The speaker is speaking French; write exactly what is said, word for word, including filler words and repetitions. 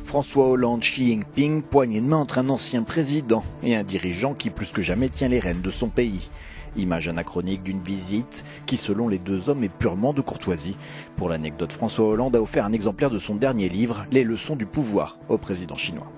François Hollande, Xi Jinping, poignée de main entre un ancien président et un dirigeant qui plus que jamais tient les rênes de son pays. Image anachronique d'une visite qui, selon les deux hommes, est purement de courtoisie. Pour l'anecdote, François Hollande a offert un exemplaire de son dernier livre, Les leçons du pouvoir, au président chinois.